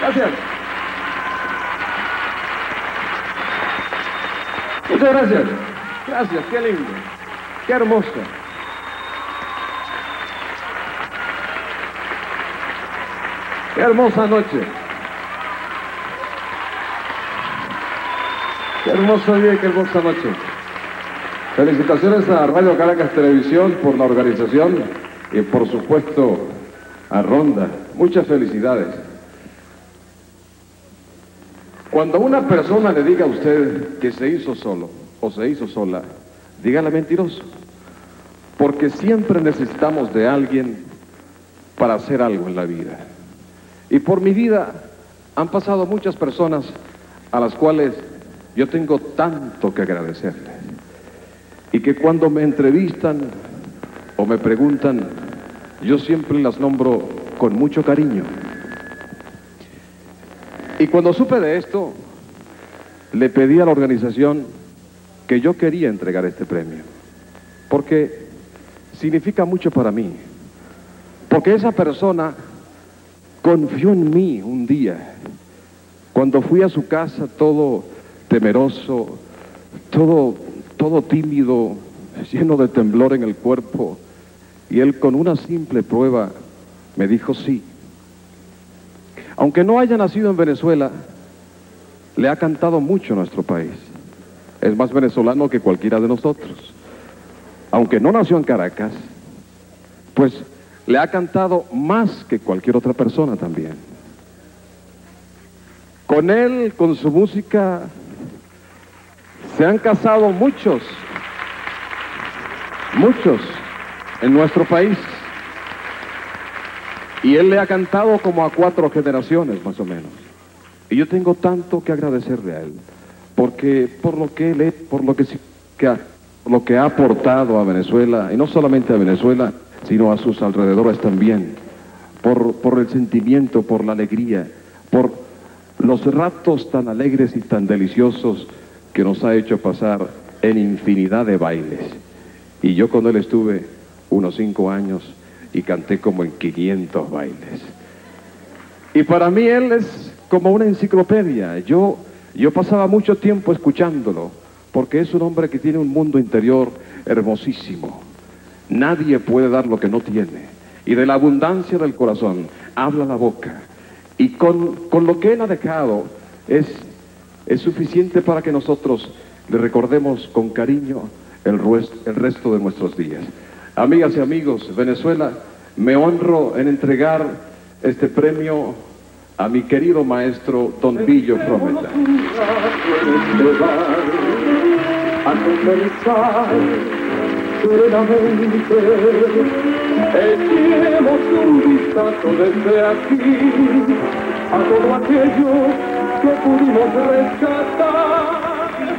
Gracias. Muchas gracias. Gracias, qué lindo. Qué hermoso. Qué hermosa noche. Qué hermoso día y qué hermosa noche. Felicitaciones a Radio Caracas Televisión por la organización y por supuesto a Ronda. Muchas felicidades. Cuando una persona le diga a usted que se hizo solo o se hizo sola, dígale mentiroso. Porque siempre necesitamos de alguien para hacer algo en la vida. Y por mi vida han pasado muchas personas a las cuales yo tengo tanto que agradecerles. Y que cuando me entrevistan o me preguntan, yo siempre las nombro con mucho cariño. Y cuando supe de esto, le pedí a la organización que yo quería entregar este premio. Porque significa mucho para mí. Porque esa persona confió en mí un día, cuando fui a su casa todo temeroso, todo tímido, lleno de temblor en el cuerpo, y él con una simple prueba me dijo sí. Aunque no haya nacido en Venezuela, le ha cantado mucho a nuestro país. Es más venezolano que cualquiera de nosotros. Aunque no nació en Caracas, pues le ha cantado más que cualquier otra persona también. Con él, con su música, se han casado muchos en nuestro país. Y él le ha cantado como a 4 generaciones, más o menos. Y yo tengo tanto que agradecerle a él, porque por lo que ha aportado a Venezuela, y no solamente a Venezuela, sino a sus alrededores también, por el sentimiento, por la alegría, por los ratos tan alegres y tan deliciosos que nos ha hecho pasar en infinidad de bailes. Y yo con él estuve unos 5 años y canté como en 500 bailes. Y para mí él es como una enciclopedia. Yo pasaba mucho tiempo escuchándolo, porque es un hombre que tiene un mundo interior hermosísimo. Nadie puede dar lo que no tiene. Y de la abundancia del corazón habla la boca. Y con lo que él ha dejado es suficiente para que nosotros le recordemos con cariño el resto de nuestros días. Amigas y amigos, Venezuela, me honro en entregar este premio a mi querido maestro Don Billo Frometa. Serenamente, echemos un vistazo desde aquí a todo aquello que pudimos rescatar.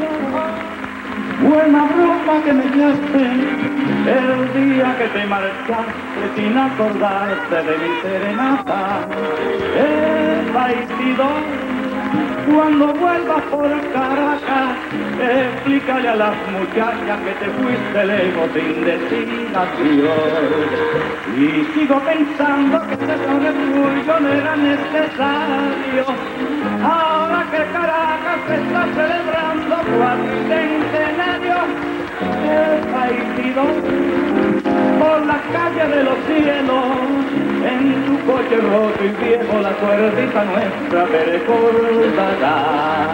Buena ropa que me diste el día que te marchaste sin acordarte de mi serenata. Cuando vuelvas por Caracas, explícale a las muchachas que te fuiste lejos sin destinación. Y sigo pensando que ese refugio no era necesario. Ahora que Caracas está celebrando 4 centenarios, por las calles de los cielos, en tu coche roto y viejo, la cuerdita nuestra te recordará.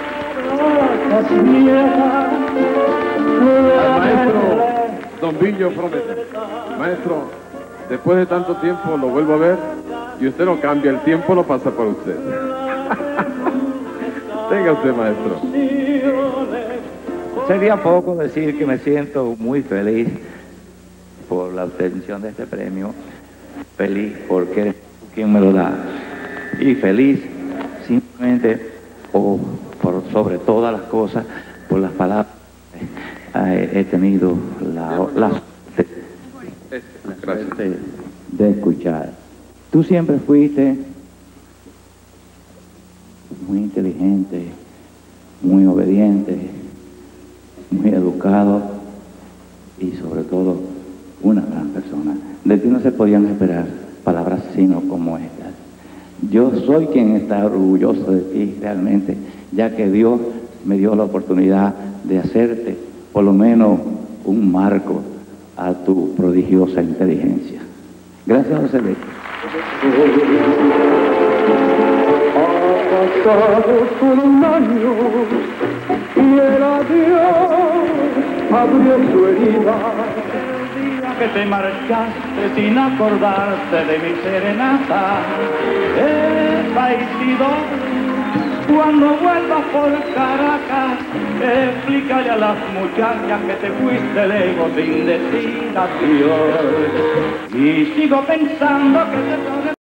Al maestro Don Billo Frometa. Maestro, después de tanto tiempo lo vuelvo a ver y usted no cambia, el tiempo no pasa por usted. Tenga usted, maestro. Sería poco decir que me siento muy feliz por la obtención de este premio. Feliz porque eres tú quien me lo da. Y feliz simplemente, sobre todas las cosas, por las palabras que he tenido la suerte de escuchar. Tú siempre fuiste muy inteligente, muy obediente, muy educado y sobre todo una gran persona. De ti no se podían esperar palabras sino como estas. Yo soy quien está orgulloso de ti realmente, ya que Dios me dio la oportunidad de hacerte por lo menos un marco a tu prodigiosa inteligencia. Gracias, José Luis. Ha pasado solo un año y el adiós abrió su herida. El día que te marchaste sin acordarte de mi serenata, traidor. Cuando vuelvas por Caracas, explícale a las muchachas que te fuiste lejos sin decir adiós. Y sigo pensando que te